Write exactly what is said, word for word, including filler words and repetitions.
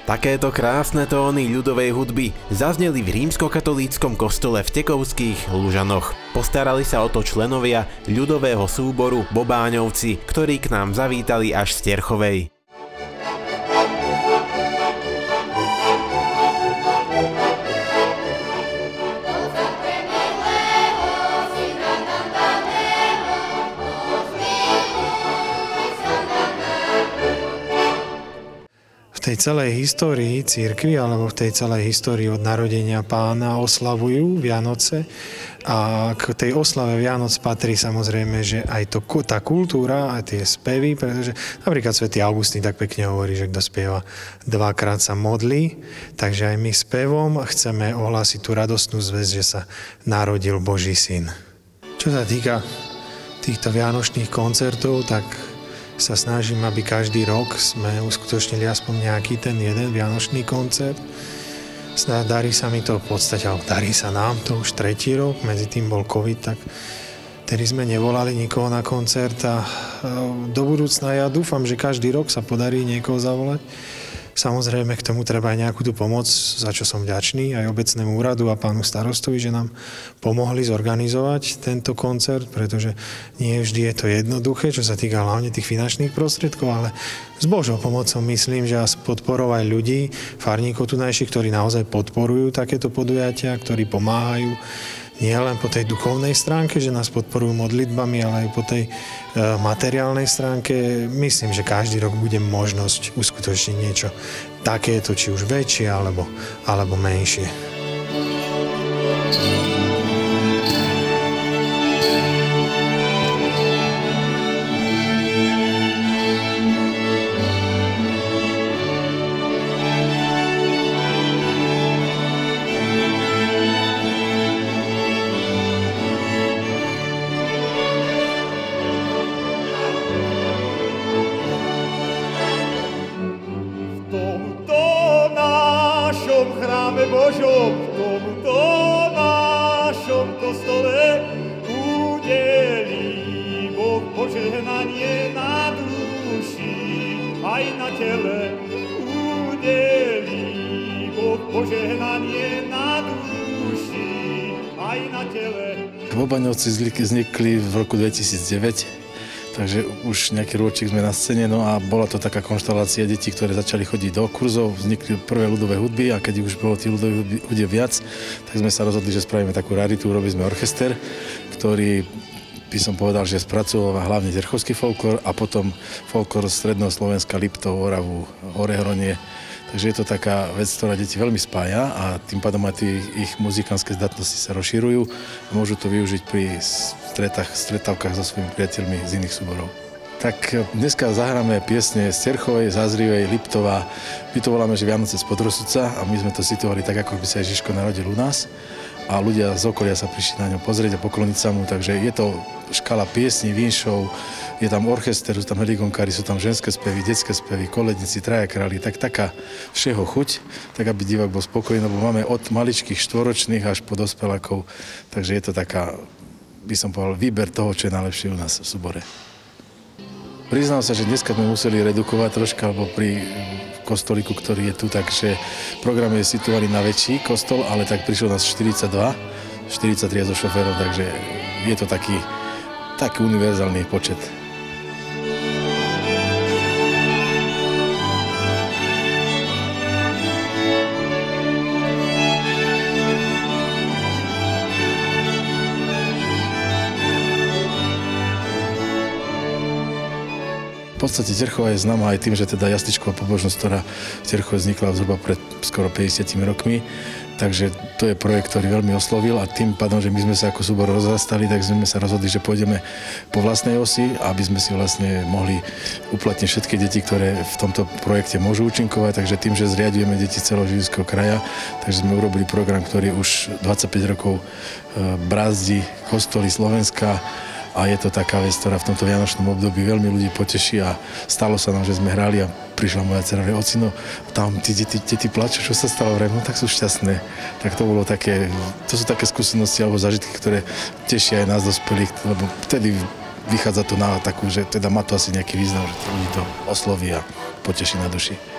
Takéto krásne tóny ľudovej hudby zazneli v rímskokatolíckom kostole v Tekovských Lužanoch. Postarali sa o to členovia ľudového súboru Bobáňovci, ktorí k nám zavítali až z Terchovej. V tej celej histórii cirkvi, alebo v tej celej histórii od narodenia Pána oslavujú Vianoce a k tej oslave Vianoc patrí samozrejme, že aj to, tá kultúra a tie spevy, pretože napríklad svätý Augustín tak pekne hovorí, že kto spieva dvakrát sa modlí, takže aj my spevom chceme ohlásiť tú radostnú zvesť, že sa narodil Boží syn. Čo sa týka týchto vianočných koncertov, tak sa snažím, aby každý rok sme uskutočnili aspoň nejaký ten jeden vianočný koncert. Darí sa mi to v podstate, ale darí sa nám to už tretí rok, medzi tým bol COVID, tak tedy sme nevolali nikoho na koncert a do budúcna ja dúfam, že každý rok sa podarí niekoho zavolať. Samozrejme, k tomu treba aj nejakú tú pomoc, za čo som vďačný aj obecnému úradu a pánu starostovi, že nám pomohli zorganizovať tento koncert, pretože nie vždy je to jednoduché, čo sa týka hlavne tých finančných prostriedkov, ale s Božou pomocou myslím, že aj podporou aj ľudí, farníkov tunajších, ktorí naozaj podporujú takéto podujatia, ktorí pomáhajú nie len po tej duchovnej stránke, že nás podporujú modlitbami, ale aj po tej e, materiálnej stránke. Myslím, že každý rok bude možnosť uskutočniť niečo takéto, či už väčšie alebo, alebo menšie. Božom, v tomuto našom kostole udelí Boh požehnanie na duši, aj na tele. Udelí Boh požehnanie na duši, aj na tele. Bobáňovci vznikli v roku dvetisícdeväť. Takže už nejaký ročík sme na scéne, no a bola to taká konštelácia detí, ktoré začali chodiť do kurzov, vznikli prvé ľudové hudby a keď už bolo tých ľudových hudby viac, tak sme sa rozhodli, že spravíme takú raritu, urobili sme orchester, ktorý by som povedal, že spracováva hlavne terchovský folklór a potom folklór stredného Slovenska, Liptov, Oravu, Orehronie. Takže je to taká vec, ktorá deti veľmi spája a tým pádom aj tie ich muzikánske zdatnosti sa rozširujú a môžu to využiť pri stretách, stretávkach so svojimi priateľmi z iných súborov. Tak dneska zahráme piesne z Terchovej, Zázrivej, Liptova. My to voláme, že Vianoce z Podrosuca a my sme to situovali tak, ako by sa Ježiško narodil u nás. A ľudia z okolia sa prišli na ňo pozrieť a pokloniť sa mu, takže je to škala piesní, vinšov, je tam orchester, sú tam heligonkári, sú tam ženské spevy, detské spevy, koledníci, traja králi, tak taká všeho chuť, tak aby divák bol spokojný, lebo máme od maličkých štvoročných až po dospelákov, takže je to taká, by som povedal, výber toho, čo je najlepšie u nás v súbore. Priznám sa, že dneska sme museli redukovať troška, alebo pri kostolíku, ktorý je tu, takže program je situovaný na väčší kostol, ale tak prišlo nás štyridsaťdva, štyridsaťtri so šoférom, takže je to taký, taký univerzálny počet. V podstate Terchova je známa aj tým, že teda jasličková pobožnosť, ktorá v Terchove vznikla zhruba pred skoro päťdesiatimi rokmi. Takže to je projekt, ktorý veľmi oslovil a tým pádom, že my sme sa ako súbor rozrastali, tak sme sa rozhodli, že pôjdeme po vlastnej osi, aby sme si vlastne mohli uplatniť všetky deti, ktoré v tomto projekte môžu účinkovať. Takže tým, že zriadujeme deti celoživského kraja, takže sme urobili program, ktorý už dvadsaťpäť rokov brázdi kostoly Slovenska. A je to taká vec, ktorá v tomto vianočnom období veľmi ľudí poteší a stalo sa nám, že sme hrali a prišla moja dcera, že ocino, tam tí deti, deti plačú, čo sa stalo, vrem, no tak sú šťastné. Tak to bolo také, to sú také skúsenosti alebo zážitky, ktoré tešia aj nás dospelých, lebo vtedy vychádza to na takú, že teda má to asi nejaký význam, že to ľudí to osloví a poteší na duši.